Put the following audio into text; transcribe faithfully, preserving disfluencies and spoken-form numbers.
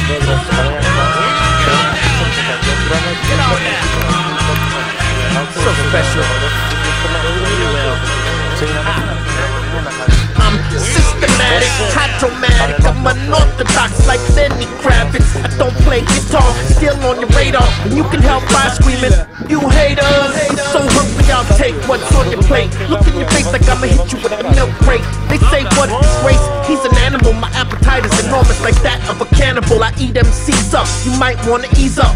So special. I'm systematic, hydromatic. I'm unorthodox like Lenny Kravitz. I don't play guitar, still on your radar. And you can help by screaming, you haters. I'm so hungry, I'll take what's on your plate. Look in your face like I'ma hit you with a milk crate. They say what disgrace, he's an animal. My appetite is enormous like that of a cannibal. I eat M Cs up, you might wanna ease up.